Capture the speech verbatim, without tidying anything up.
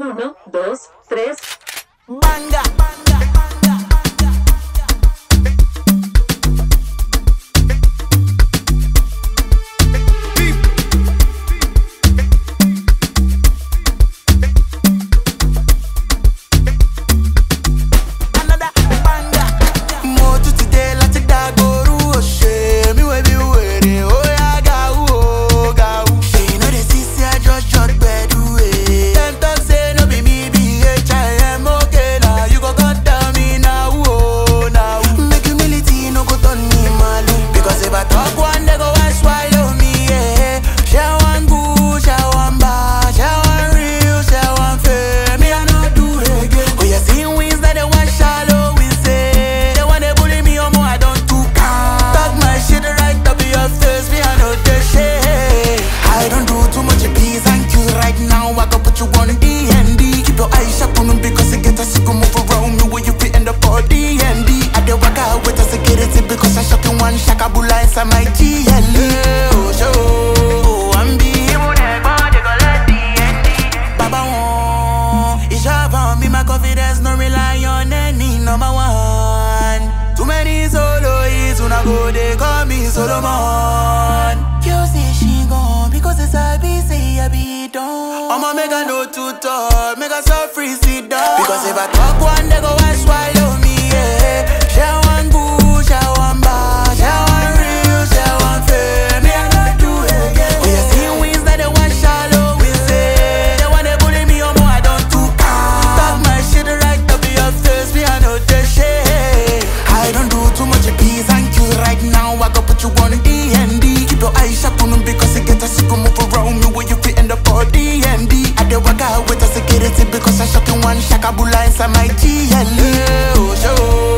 Uno, dos, tres. Banga. D N D, keep your eyes shut on them because it get us to go move around me where you fit in the for D N D. I dey work out with the security because I shot in one shakabula inside my G L E. Oh, show, oh, I'm be Baba won, it's over me, my confidence no rely on any number one. Too many soloists when I go they call me Solomon. You say she gone because it's a B, say I be done. I'ma make a no to talk, make a so free sit down. Because if I talk one, they go and swallow me, yeah. Share one good, share one bad, share one real, share one fake. Me I not do it again. Oh, you see wins that they want shallow, we say. They want to bully me, oh, more I don't do. Talk my shit right up in your face, me I know this shit. I don't do too much peace and you right now. I go put you on D N D. Keep your eyes shut on them because it get us to go move around me where you fit in the body. They work out with the security because I shot in one shakabula inside my G L E. Oh, show.